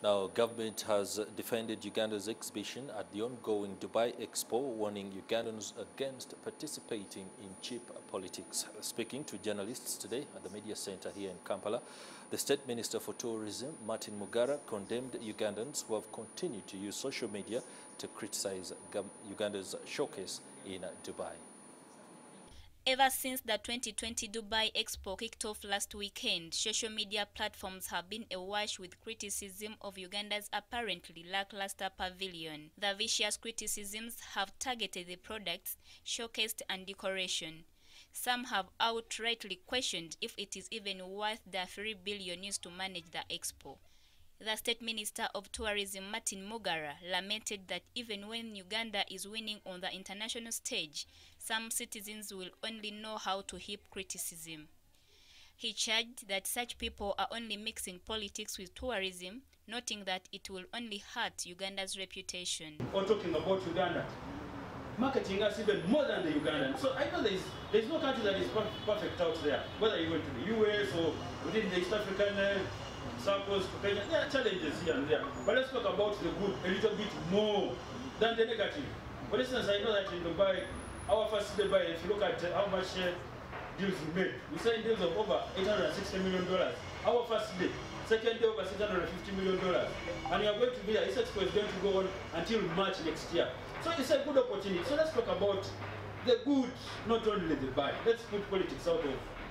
Now, government has defended Uganda's exhibition at the ongoing Dubai Expo, warning Ugandans against participating in cheap politics. Speaking to journalists today at the media center here in Kampala, the State Minister for Tourism, Martin Mugara, condemned Ugandans who have continued to use social media to criticize Uganda's showcase in Dubai. Ever since the 2020 Dubai Expo kicked off last weekend, social media platforms have been awash with criticism of Uganda's apparently lackluster pavilion. The vicious criticisms have targeted the products showcased and decoration. Some have outrightly questioned if it is even worth the $3 billion used to manage the expo. The State Minister of Tourism, Martin Mugara, lamented that even when Uganda is winning on the international stage, some citizens will only know how to heap criticism. He charged that such people are only mixing politics with tourism, noting that it will only hurt Uganda's reputation. Or talking about Uganda, marketing us even more than the Ugandan. So I know there's no country that is perfect out there, whether you went to the US or within the East African circles to Kenya. There are challenges here and there. But let's talk about the good a little bit more than the negative. For instance, I know that in Dubai, our first Dubai, if you look at how much deals we made, we signed deals of over $860 million. Our first day. Second day, over $650 million. And we are going to be there. This expo is going to go on until March next year. So it's a good opportunity. So let's talk about the good, not only the bad. Let's put politics out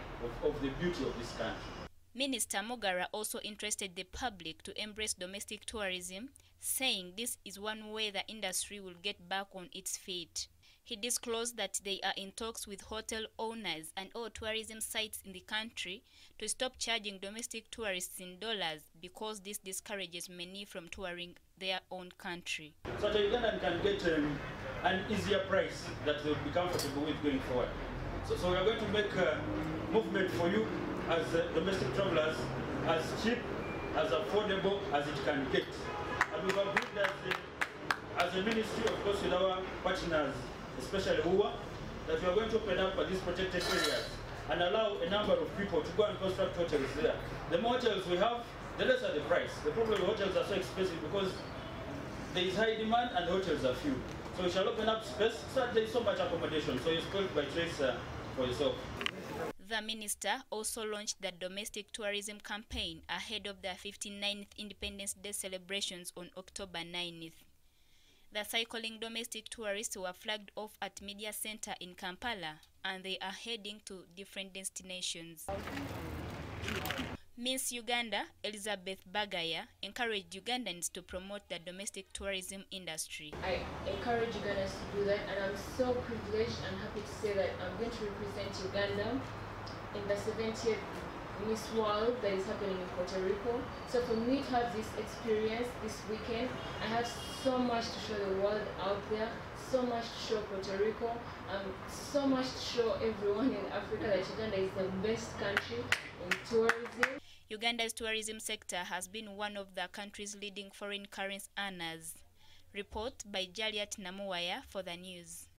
of the beauty of this country. Minister Mugara also interested the public to embrace domestic tourism, saying this is one way the industry will get back on its feet. He disclosed that they are in talks with hotel owners and all tourism sites in the country to stop charging domestic tourists in dollars because this discourages many from touring their own country. So the Ugandan can get an easier price that they'll be comfortable with going forward. So we are going to make a movement for you as domestic travelers, as cheap, as affordable as it can get. And we've agreed that as a ministry, of course, with our partners, especially UWA, that we are going to open up these protected areas and allow a number of people to go and construct hotels there. The more hotels we have, the lesser the price. The problem with hotels are so expensive because there is high demand and the hotels are few. So we shall open up space so that there is so much accommodation. So it's called by choice for yourself. The minister also launched the domestic tourism campaign ahead of the 59th Independence Day celebrations on October 9th. The cycling domestic tourists were flagged off at Media Center in Kampala, and they are heading to different destinations. Miss Uganda, Elizabeth Bagaya, encouraged Ugandans to promote the domestic tourism industry. I encourage Ugandans to do that, and I'm so privileged and happy to say that I'm going to represent Uganda in the 70th Miss World that is happening in Puerto Rico. So for me to have this experience this weekend, I have so much to show the world out there, so much to show Puerto Rico, so much to show everyone in Africa that Uganda is the best country in tourism. Uganda's tourism sector has been one of the country's leading foreign currency earners. Report by Jaliat Namuwaya for the news.